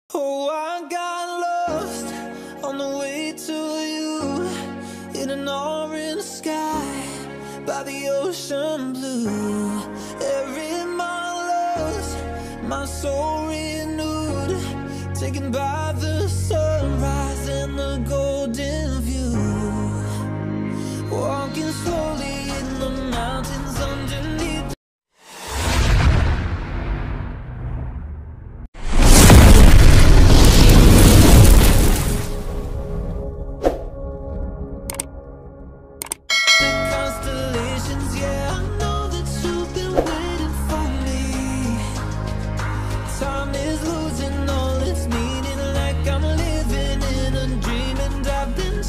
Oh, I got lost on the way to you, in an orange sky by the ocean blue. Every mile lost, my soul renewed, taken by the sunrise and the golden view. Walking slowly in the mountains underneath. Time is losing all its meaning, like I'm living in a dream, and I've been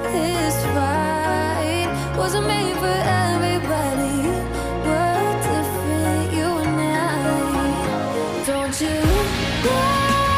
this fight wasn't made for everybody. We're different, you and I. Don't you go.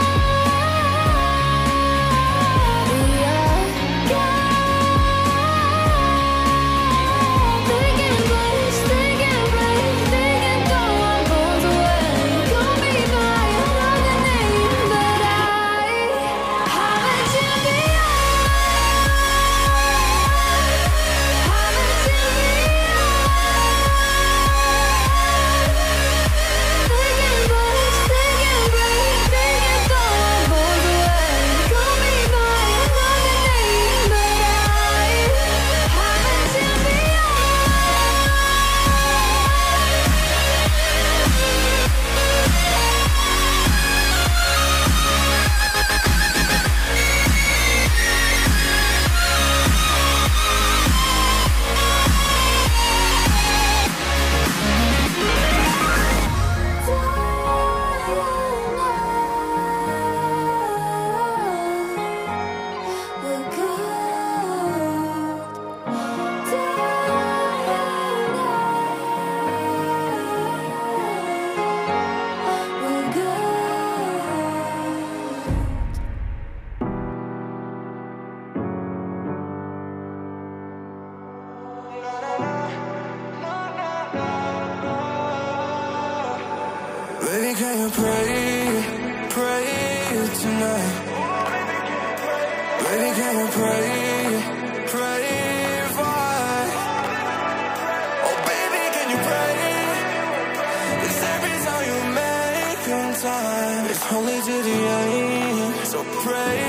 Baby, can you pray tonight? Baby, can you pray for? Oh, baby, can you pray? 'Cause every time you make time, it's only to the end. So pray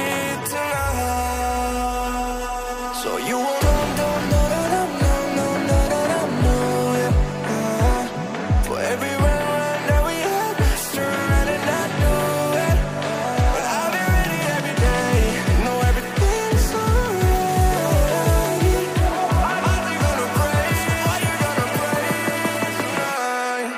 tonight. So you won't for every round that we have, turn around and not do it. But I'll be ready every day. You know everything's alright. Are you gonna pray? Are you gonna pray tonight?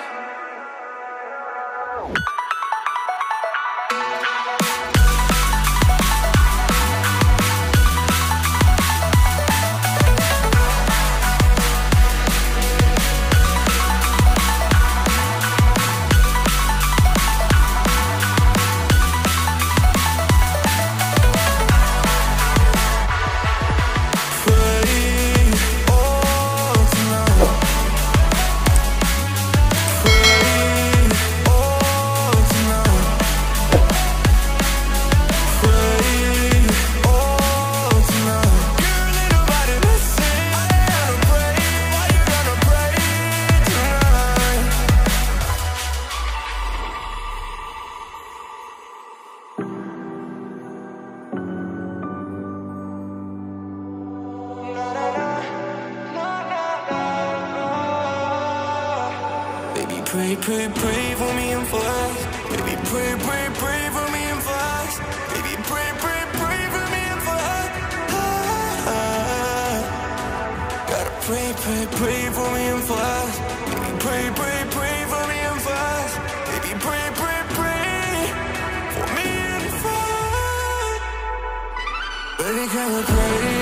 Pray for me and for us. Baby, pray for me and for us. Baby, pray for me and for us. Gotta pray for me and for us. Baby, pray for me and for us. Baby, pray for me and for us. Baby, can you pray?